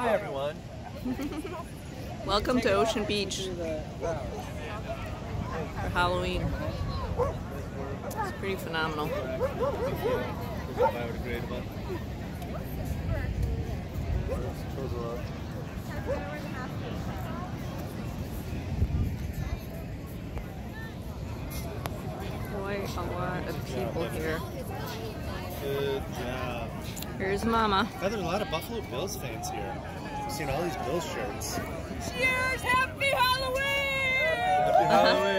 Hi, everyone. Welcome to Ocean Beach for Halloween. It's pretty phenomenal. Quite a lot of people here. Good job. Here's Mama. There's a lot of Buffalo Bills fans here. I've seen all these Bills shirts. Cheers! Happy Halloween! Happy Halloween!